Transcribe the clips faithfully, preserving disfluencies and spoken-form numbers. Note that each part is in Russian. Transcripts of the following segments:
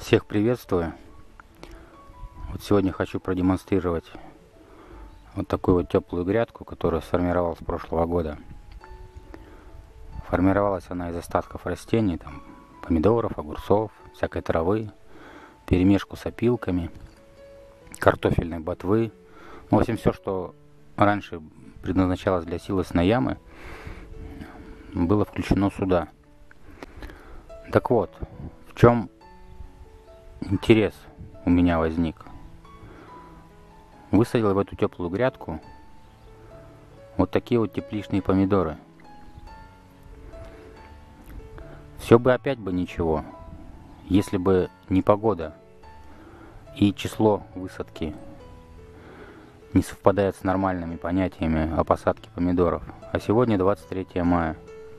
Всех приветствую. Вот сегодня хочу продемонстрировать вот такую вот теплую грядку, которая сформировалась с прошлого года. Формировалась она из остатков растений, там, помидоров, огурцов, всякой травы, перемешку с опилками, картофельной ботвы. Ну, в общем, все, что раньше предназначалось для силосной ямы, было включено сюда. Так вот, в чем интерес у меня возник? Высадил в эту теплую грядку вот такие вот тепличные помидоры. Все бы опять бы ничего, если бы не погода и число высадки не совпадает с нормальными понятиями о посадке помидоров. А сегодня двадцать третье мая.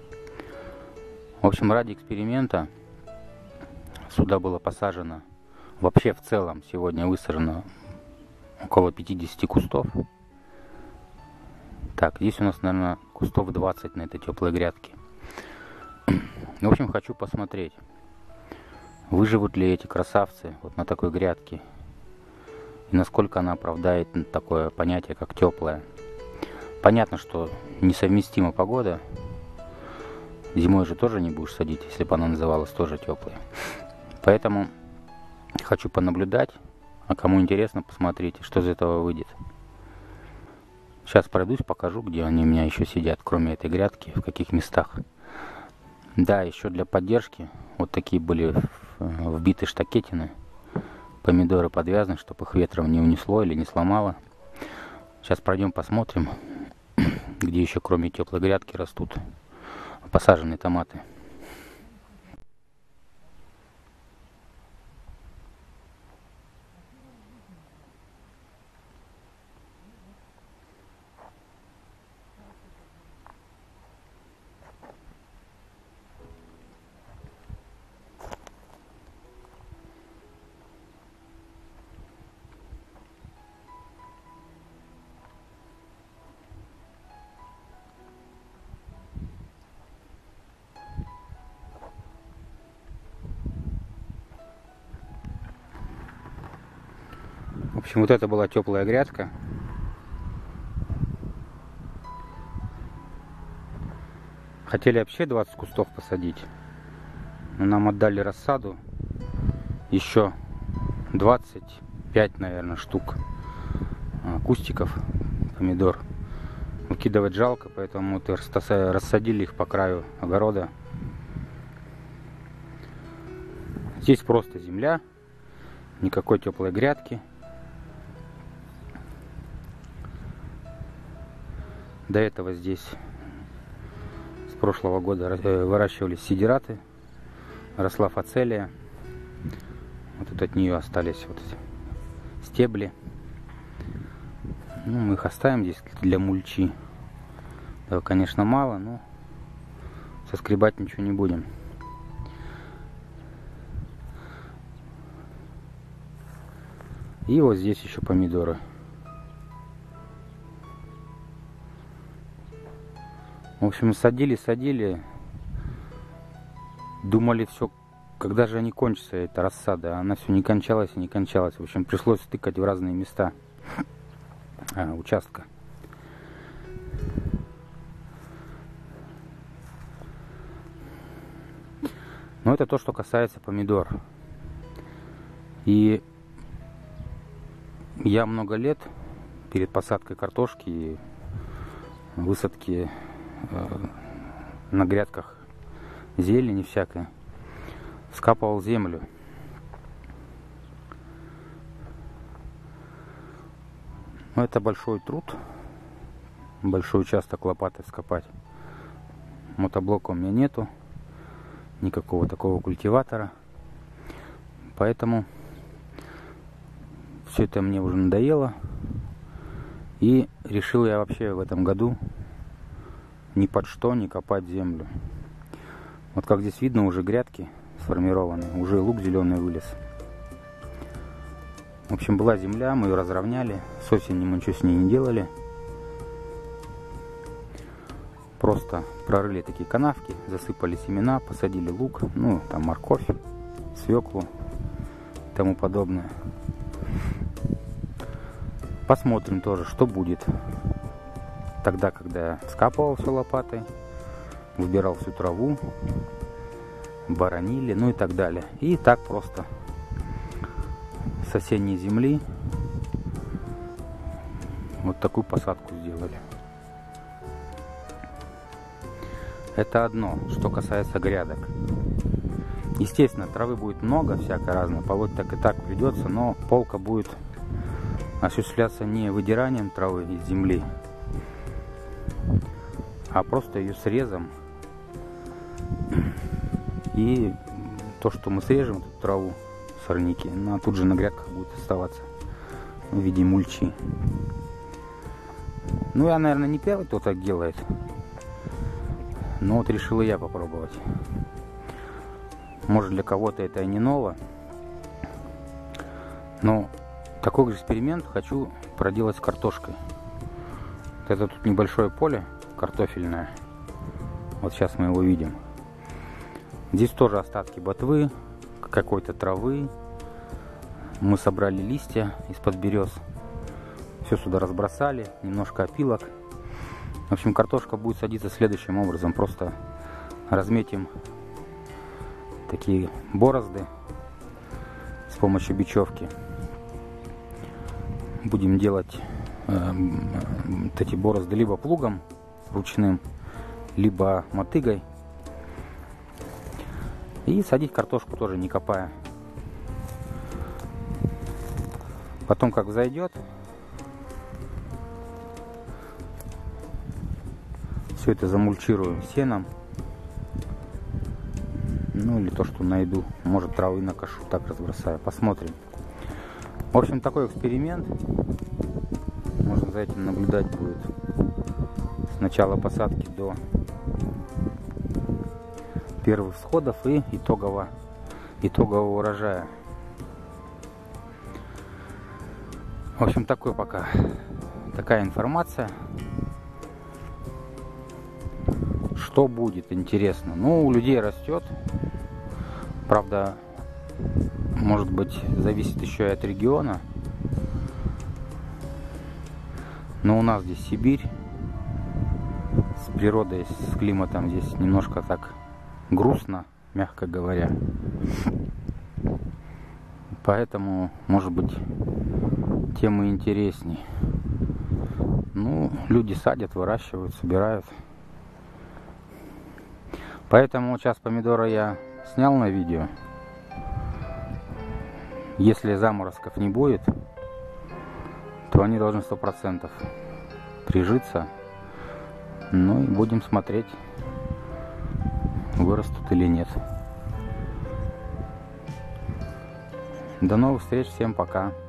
В общем, ради эксперимента сюда было посажено, вообще в целом сегодня высажено около пятидесяти кустов. Так, здесь у нас, наверное, кустов двадцать на этой теплой грядке. В общем, хочу посмотреть, выживут ли эти красавцы вот на такой грядке, и насколько она оправдает такое понятие, как теплая. Понятно, что несовместима погода. Зимой же тоже не будешь садить, если бы она называлась тоже теплой. Поэтому хочу понаблюдать, а кому интересно, посмотрите, что из этого выйдет. Сейчас пройдусь, покажу, где они у меня еще сидят, кроме этой грядки, в каких местах. Да, еще для поддержки вот такие были вбиты штакетины. Помидоры подвязаны, чтобы их ветром не унесло или не сломало. Сейчас пройдем, посмотрим, где еще кроме теплой грядки растут посаженные томаты. В общем, вот это была теплая грядка. Хотели вообще двадцать кустов посадить, но нам отдали рассаду еще двадцать пять, наверное, штук кустиков помидор. Выкидывать жалко, поэтому вот рассадили их по краю огорода. Здесь просто земля, никакой теплой грядки. До этого здесь с прошлого года выращивались сидираты, росла фацелия. Вот тут от нее остались вот стебли. Ну, мы их оставим здесь для мульчи. Этого, конечно, мало, но соскребать ничего не будем. И вот здесь еще помидоры. В общем, садили, садили, думали, все, когда же они кончатся, эта рассада. Она все не кончалась и не кончалась. В общем, пришлось тыкать в разные места а, участка. Но это то, что касается помидор. И я много лет перед посадкой картошки и высадки на грядках зелени всякой скапывал землю. Но это большой труд, большой участок лопатой вскопать. Мотоблока у меня нету, никакого такого культиватора, поэтому все это мне уже надоело, и решил я вообще в этом году ни под что не копать землю. Вот как здесь видно, уже грядки сформированы, уже лук зеленый вылез. В общем, была земля, мы ее разровняли, с осени мы ничего с ней не делали. Просто прорыли такие канавки, засыпали семена, посадили лук, ну там морковь, свеклу. тому подобное. Посмотрим тоже, что будет. Тогда, когда я скапывал все лопатой, выбирал всю траву, боронили, ну и так далее. И так просто с осенней земли вот такую посадку сделали. Это одно, что касается грядок. Естественно, травы будет много, всякой разной, полоть так и так придется, но полка будет осуществляться не выдиранием травы из земли, а просто ее срезом. И то, что мы срежем, эту траву, сорняки, она тут же на грядках будет оставаться в виде мульчи. Ну, я, наверное, не первый, кто так делает. Но вот решил и я попробовать. Может, для кого-то это и не ново. Но такой же эксперимент хочу проделать с картошкой. Вот это тут небольшое поле картофельное. Вот сейчас мы его видим. Здесь тоже остатки ботвы, какой-то травы. Мы собрали листья из-под берез. Все сюда разбросали, немножко опилок. В общем, картошка будет садиться следующим образом. Просто разметим такие борозды с помощью бечевки. Будем делать э, вот эти борозды либо плугом ручным, либо мотыгой. И садить картошку тоже не копая. Потом, как взойдет, все это замульчирую сеном. Ну или то, что найду. Может, травы накошу, так разбросаю. Посмотрим. В общем, такой эксперимент. Можно за этим наблюдать будет с начала посадки до первых всходов и итогового, итогового урожая. В общем, такой пока такая информация. Что будет, интересно. Ну, у людей растет. Правда, может быть, зависит еще и от региона. Но у нас здесь Сибирь. С природой, с климатом здесь немножко так грустно, мягко говоря. Поэтому, может быть, темы интересней. Ну, люди садят, выращивают, собирают. Поэтому сейчас помидоры я снял на видео. Если заморозков не будет, то они должны сто процентов прижиться. Ну и будем смотреть, вырастут или нет. До новых встреч, всем пока.